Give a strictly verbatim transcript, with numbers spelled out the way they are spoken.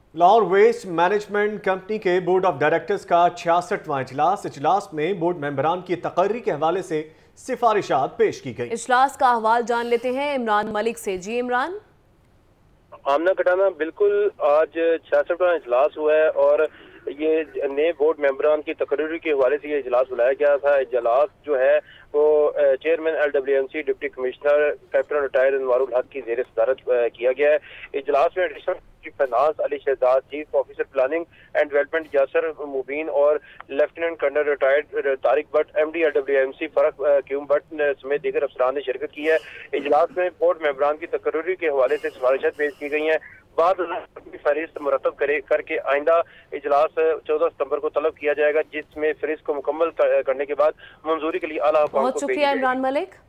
Lahore waste management company के board of directors का छियासठवां इजलास इजलास में बोर्ड मेंबरान की तकर्री के हवाले से सिफारिशात पेश की गई। इजलास का अहवाल जान लेते हैं इमरान मलिक से। जी इमरान। आमना कटाना बिल्कुल आज छियासठवां इजलास हुआ है और ये नए बोर्ड मेंबरान की तकरीरी के हवाले से ये इजलास बुलाया गया था। इजलास जो है वो chairman L W M C deputy commissioner captain retired Anwarul Haq की जेर सदारत किया गया है। इजलास में additional chief finance Ali Shahzad, chief officer planning and development Yasir Mubeen और lieutenant colonel retired Tariq Bhatt, M D L W M C Farrukh Qayyum Bhatt समेत दीगर अफसरान ने शिरकत की है। इजलास में बोर्ड मेंबरान की तकरीरी के हवाले से सिफारिशात पेश की गई हैं। बाद फहरिस्त मुरतब करे करके आइंदा इजलास चौदह सितंबर को तलब किया जाएगा, जिसमें फहरिस्त को मुकम्मल करने के बाद मंजूरी के लिए आला हुकाम को बहुत शुक्रिया इमरान मलिक।